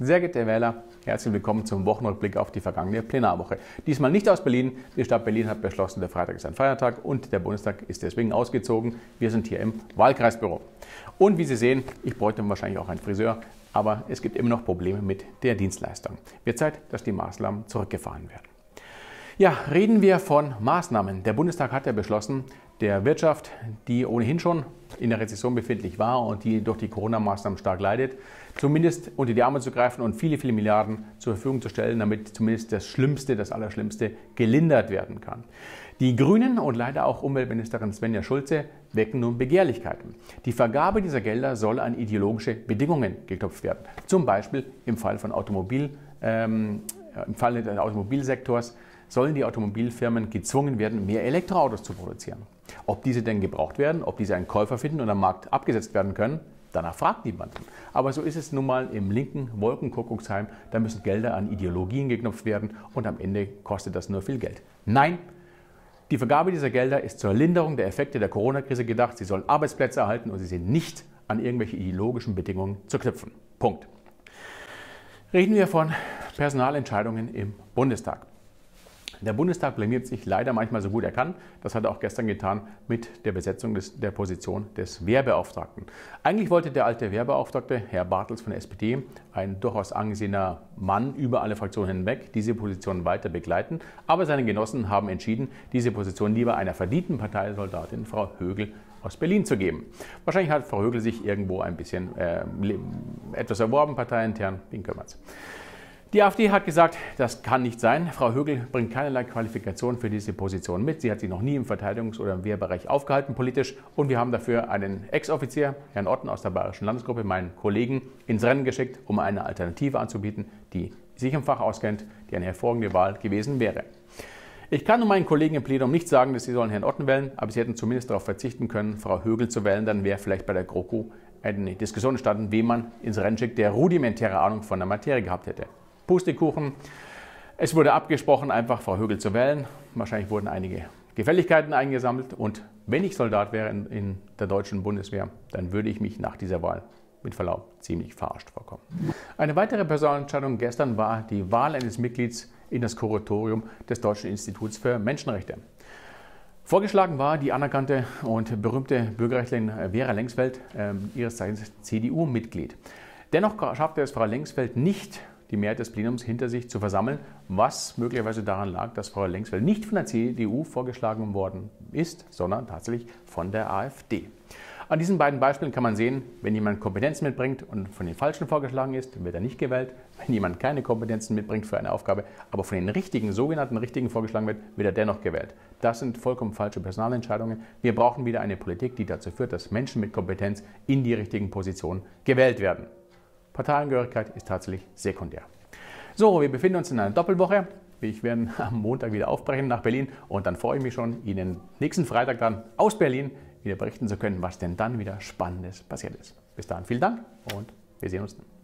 Sehr geehrte Wähler, herzlich willkommen zum Wochenrückblick auf die vergangene Plenarwoche. Diesmal nicht aus Berlin. Die Stadt Berlin hat beschlossen, der Freitag ist ein Feiertag und der Bundestag ist deswegen ausgezogen. Wir sind hier im Wahlkreisbüro. Und wie Sie sehen, ich bräuchte wahrscheinlich auch einen Friseur, aber es gibt immer noch Probleme mit der Dienstleistung. Wird Zeit, dass die Maßnahmen zurückgefahren werden. Ja, reden wir von Maßnahmen. Der Bundestag hat ja beschlossen, der Wirtschaft, die ohnehin schon in der Rezession befindlich war und die durch die Corona-Maßnahmen stark leidet, zumindest unter die Arme zu greifen und viele, viele Milliarden zur Verfügung zu stellen, damit zumindest das Schlimmste, das Allerschlimmste gelindert werden kann. Die Grünen und leider auch Umweltministerin Svenja Schulze wecken nun Begehrlichkeiten. Die Vergabe dieser Gelder soll an ideologische Bedingungen geknüpft werden. Zum Beispiel im Fall des Automobilsektors sollen die Automobilfirmen gezwungen werden, mehr Elektroautos zu produzieren. Ob diese denn gebraucht werden, ob diese einen Käufer finden und am Markt abgesetzt werden können, danach fragt niemanden. Aber so ist es nun mal im linken Wolkenkuckucksheim. Da müssen Gelder an Ideologien geknüpft werden und am Ende kostet das nur viel Geld. Nein, die Vergabe dieser Gelder ist zur Linderung der Effekte der Corona-Krise gedacht. Sie sollen Arbeitsplätze erhalten und sie sind nicht an irgendwelche ideologischen Bedingungen zu knüpfen. Punkt. Reden wir von Personalentscheidungen im Bundestag. Der Bundestag blamiert sich leider manchmal so gut er kann. Das hat er auch gestern getan mit der Besetzung der Position des Wehrbeauftragten. Eigentlich wollte der alte Wehrbeauftragte, Herr Bartels von der SPD, ein durchaus angesehener Mann über alle Fraktionen hinweg, diese Position weiter begleiten. Aber seine Genossen haben entschieden, diese Position lieber einer verdienten Parteisoldatin, Frau Högel, aus Berlin zu geben. Wahrscheinlich hat Frau Högel sich irgendwo ein bisschen etwas erworben, parteiintern, wen kümmert's. Die AfD hat gesagt, das kann nicht sein. Frau Högel bringt keinerlei Qualifikation für diese Position mit. Sie hat sich noch nie im Verteidigungs- oder im Wehrbereich aufgehalten politisch. Und wir haben dafür einen Ex-Offizier, Herrn Otten aus der Bayerischen Landesgruppe, meinen Kollegen, ins Rennen geschickt, um eine Alternative anzubieten, die sich im Fach auskennt, die eine hervorragende Wahl gewesen wäre. Ich kann nun meinen Kollegen im Plenum nicht sagen, dass sie sollen Herrn Otten wählen, aber sie hätten zumindest darauf verzichten können, Frau Högel zu wählen. Dann wäre vielleicht bei der GroKo eine Diskussion entstanden, wen man ins Rennen schickt, der rudimentäre Ahnung von der Materie gehabt hätte. Pustekuchen. Es wurde abgesprochen, einfach Frau Högel zu wählen. Wahrscheinlich wurden einige Gefälligkeiten eingesammelt. Und wenn ich Soldat wäre in der deutschen Bundeswehr, dann würde ich mich nach dieser Wahl mit Verlaub ziemlich verarscht vorkommen. Eine weitere Personalentscheidung gestern war die Wahl eines Mitglieds in das Kuratorium des Deutschen Instituts für Menschenrechte. Vorgeschlagen war die anerkannte und berühmte Bürgerrechtlerin Vera Lengsfeld, ihres Zeichens CDU-Mitglied. Dennoch schaffte es Frau Lengsfeld nicht, die Mehrheit des Plenums hinter sich zu versammeln, was möglicherweise daran lag, dass Frau Lengsfeld nicht von der CDU vorgeschlagen worden ist, sondern tatsächlich von der AfD. An diesen beiden Beispielen kann man sehen, wenn jemand Kompetenzen mitbringt und von den Falschen vorgeschlagen ist, wird er nicht gewählt. Wenn jemand keine Kompetenzen mitbringt für eine Aufgabe, aber von den richtigen, sogenannten Richtigen vorgeschlagen wird, wird er dennoch gewählt. Das sind vollkommen falsche Personalentscheidungen. Wir brauchen wieder eine Politik, die dazu führt, dass Menschen mit Kompetenz in die richtigen Positionen gewählt werden. Parteiangehörigkeit ist tatsächlich sekundär. So, wir befinden uns in einer Doppelwoche. Ich werde am Montag wieder aufbrechen nach Berlin und dann freue ich mich schon, Ihnen nächsten Freitag dann aus Berlin wieder berichten zu können, was denn dann wieder Spannendes passiert ist. Bis dahin vielen Dank und wir sehen uns dann.